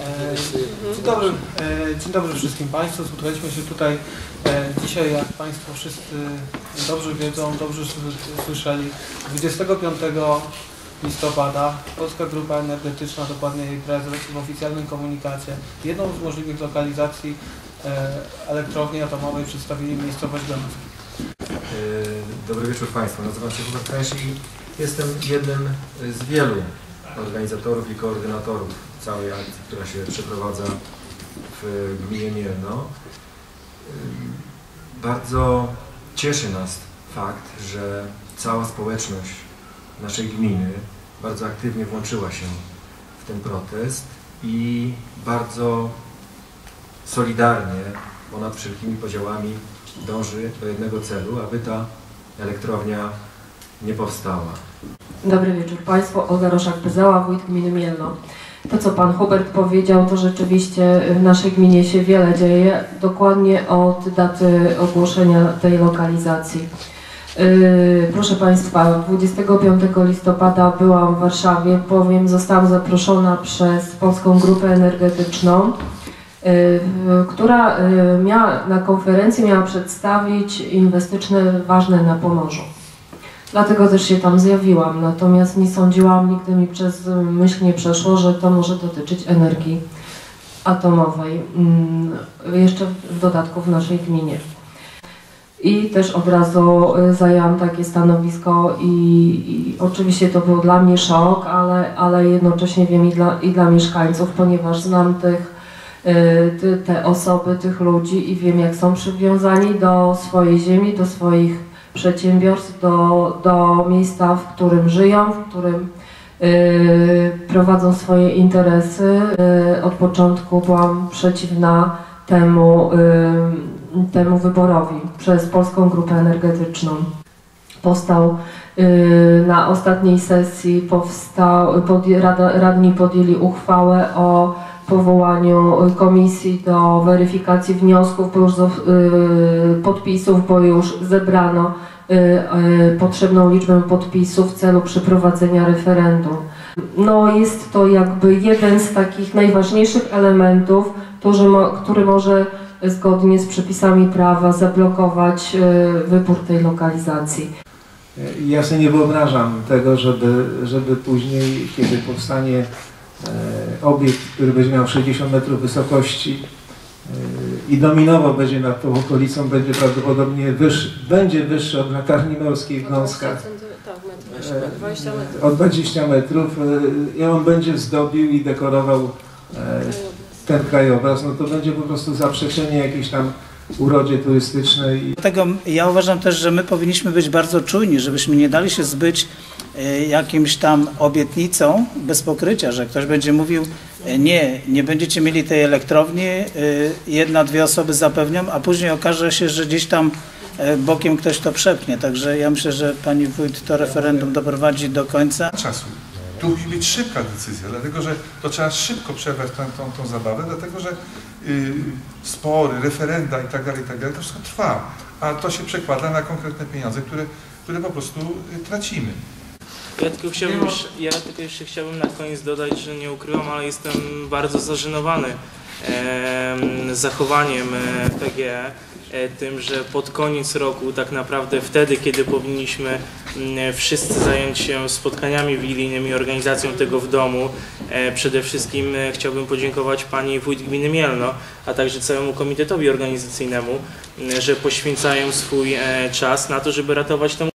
Dzień dobry wszystkim Państwu. Spotkaliśmy się tutaj dzisiaj, jak Państwo wszyscy dobrze wiedzą, dobrze słyszeli, 25 listopada Polska Grupa Energetyczna, dokładnie jej prezes, w oficjalnym komunikacie jedną z możliwych lokalizacji elektrowni atomowej przedstawili miejscowość Gdańsk. Dobry wieczór Państwu. Nazywam się Hubert Kręś i jestem jednym z wielu organizatorów i koordynatorów całej akcji, która się przeprowadza w gminie Mielno. Bardzo cieszy nas fakt, że cała społeczność naszej gminy bardzo aktywnie włączyła się w ten protest i bardzo solidarnie, ponad wszelkimi podziałami dąży do jednego celu, aby ta elektrownia nie powstała. Dobry wieczór Państwu. Olga Roszak-Pyzała, wójt gminy Mielno. To, co Pan Hubert powiedział, to rzeczywiście w naszej gminie się wiele dzieje, dokładnie od daty ogłoszenia tej lokalizacji. Proszę Państwa, 25 listopada byłam w Warszawie, bowiem zostałam zaproszona przez Polską Grupę Energetyczną, która na konferencji miała przedstawić inwestycje ważne na Pomorzu. Dlatego też się tam zjawiłam, natomiast nie sądziłam, nigdy mi przez myśl nie przeszło, że to może dotyczyć energii atomowej, jeszcze w dodatku w naszej gminie. I też od razu zajęłam takie stanowisko i oczywiście to był dla mnie szok, ale jednocześnie wiem i dla mieszkańców, ponieważ znam te osoby, tych ludzi i wiem, jak są przywiązani do swojej ziemi, do swoich przedsiębiorstw, do miejsca, w którym żyją, w którym prowadzą swoje interesy. Od początku byłam przeciwna temu wyborowi przez Polską Grupę Energetyczną. Na ostatniej sesji radni podjęli uchwałę o powołaniu komisji do weryfikacji wniosków, podpisów, bo już zebrano potrzebną liczbę podpisów w celu przeprowadzenia referendum. No, jest to jakby jeden z takich najważniejszych elementów, który może zgodnie z przepisami prawa zablokować wybór tej lokalizacji. Ja sobie nie wyobrażam tego, żeby później, kiedy powstanie obiekt, który będzie miał 60 metrów wysokości i dominował będzie nad tą okolicą, będzie prawdopodobnie wyższy od latarni morskiej w Gąskach, o 20 metrów i on będzie zdobił i dekorował ten krajobraz, no to będzie po prostu zaprzeczenie jakiejś tam urodzie turystycznej. Dlatego ja uważam też, że my powinniśmy być bardzo czujni, żebyśmy nie dali się zbyć jakimś tam obietnicą bez pokrycia, że ktoś będzie mówił nie będziecie mieli tej elektrowni, jedna, dwie osoby zapewnią, a później okaże się, że gdzieś tam bokiem ktoś to przepchnie. Także ja myślę, że pani wójt to referendum doprowadzi do końca. Czasu. Tu musi być szybka decyzja, dlatego że to trzeba szybko przerwać tą zabawę, dlatego że spory, referenda i tak dalej, to wszystko trwa, a to się przekłada na konkretne pieniądze, które po prostu tracimy. Ja tylko jeszcze chciałbym na koniec dodać, że nie ukrywam, ale jestem bardzo zażenowany zachowaniem PGE, tym, że pod koniec roku, tak naprawdę wtedy, kiedy powinniśmy wszyscy zająć się spotkaniami wigilijnymi, organizacją tego w domu, przede wszystkim chciałbym podziękować pani wójt gminy Mielno, a także całemu komitetowi organizacyjnemu, że poświęcają swój czas na to, żeby ratować tę